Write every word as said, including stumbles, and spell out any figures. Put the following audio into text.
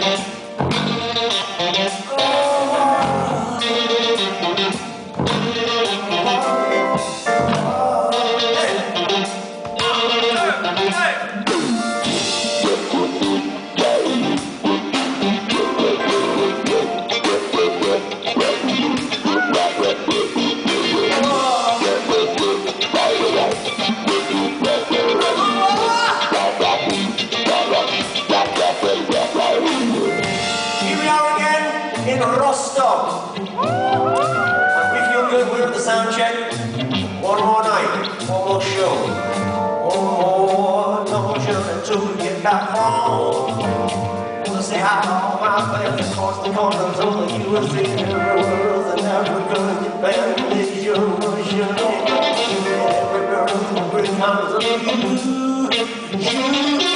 In Rostov. We feel good, we're at the sound check. One more night, one more show. One more long journey to get back home. Wanna say hi to all my friends across the corners of the U S A and everywhere in Africa, Japan, Asia, Russia, and every girl in the great mountains of you. You.